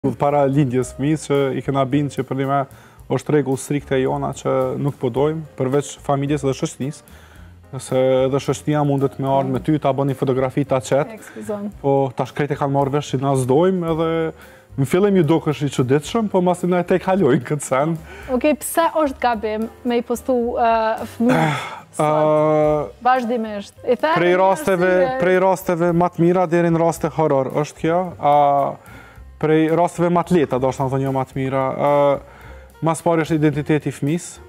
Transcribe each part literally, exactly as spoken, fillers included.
Para lindjes fëmijës që i kena bindë që për një me është rregull strikte jona që nuk po dojmë, përveç familjes dhe shoqënisë, se edhe shoqënia mundet me ardhë me ty, ta bën një fotografi, ta qetë, po tash krejt e kanë marrë vesh që na s'dojmë edhe në fillim ju dukesh i çuditshëm, po masi na e tek kalojnë këtë sen. Okej, pse është gabim me i postu fëmijë sot, vazhdimisht? Prej rasteve, prej rasteve më të mira deri në raste horror është kjo, a prej rasteve më të lehta, do të thonë jo më të mira. Mas pari është identiteti i fëmisë.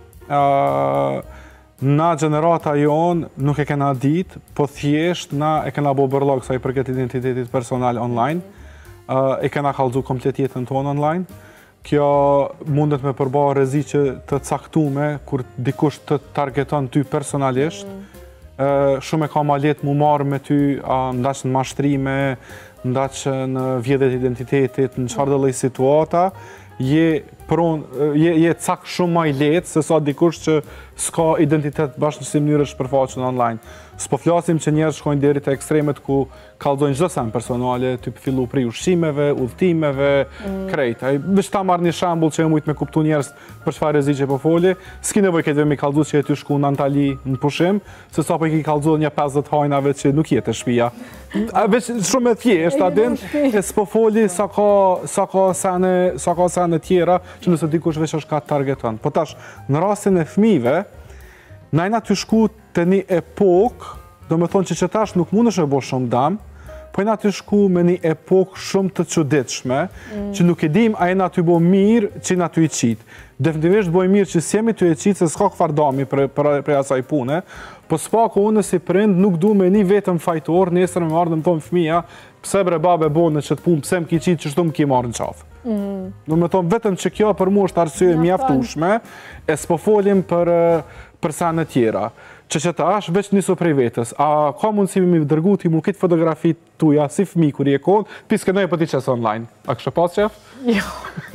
Na gjenerata jon nuk e kena ditë, po thjesht na e kena bo bërlog sa i përket identitetit personal online. E kena kallëzu komplet jetën tonë online. Kjo mundet me përbërë rreziqe të caktume kur dikush të targeton ty personalisht. Shumë e ka ma letë mu marrë me ty, ndaq në mashtrime, ndaq në vjedhjet identitetit, në çfarë lloj situata, je pron, je, je cak shumë ma i letë se sa dikush që s'ka identitet bashkë në si mënyrë shpërfaqen online. S'po flasim që njerëz shkojnë deri te ekstremet ku kallëzojnë çdo sen personale, typ fillu prej ushqimeve, udhëtimeve, mm. krejt. Ai veç ta marr një shembull që e mujt me kuptu njerëz për çfarë rreziqe po foli, s'ki nevojë këtë me kallëzu që ty shku në Antali në pushim, se sa po i ke kallëzuar një pesëdhjetë hajnave që nuk jetë shtëpia. A veç shumë e thjeshtë, a din, e s'po foli sa ka sa ka sene, sa ka sene tjera që nëse dikush veç është ka targeton. Po tash, në rastin e fëmijëve, na jena ty shku të një epok, do me thonë që që tash nuk mund është e bo shumë dam, po jena ty shku me një epok shumë të çuditshme, mm. që nuk e dim a jena ty bo mirë që jena ty i qitë. Definitivisht boj mirë që s'jemi ty i qitë, se s'ka këfar dami për, për, për asaj pune, po s'pako unë si prind nuk du me një vetëm fajtor, nesër me ardhë më thonë fëmija, pse bre babe bone që të punë, pse më ki qitë që shtu më ki marrë në qafë. Mm. Do me thonë vetëm që kjo për mu është arsye mjaftueshme, e s'po folim për, për sene tjera. Që që ta është veç njëso prej vetës. A ka mundësi me dërgu ti mu këtë fotografit tuja si fëmi kur i e konë, piske nëjë po ti qesë online. A kështë pas qef? Jo,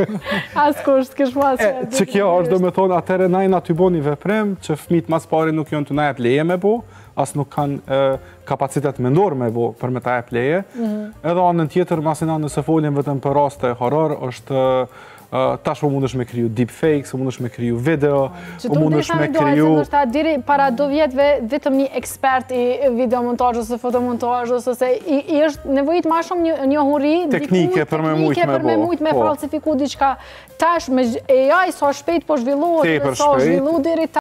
as kusht kësh pas qef. Që kjo është do me thonë, atëre najna ty bo një veprim, që fëmit mas pari nuk jonë të na jep leje me bo, as nuk kanë e, kapacitet mendor me bo për me ta jep leje. Mm-hmm. Edhe anën tjetër, masina nëse folim vetëm për raste horror, është Uh, tash po mundesh me kriju deepfakes, po mundesh me kriju video, po mundesh me kriju... Që të diri para do vjetëve vetëm një ekspert i videomontajë ose fotomontajë, ose i, i është nevojit ma shumë një, një huri... Teknike për me mujt me bo. Për me mujt me falsifiku diqka. Tash me A I sa shpejt po zhvillohet, sa zhvillu diri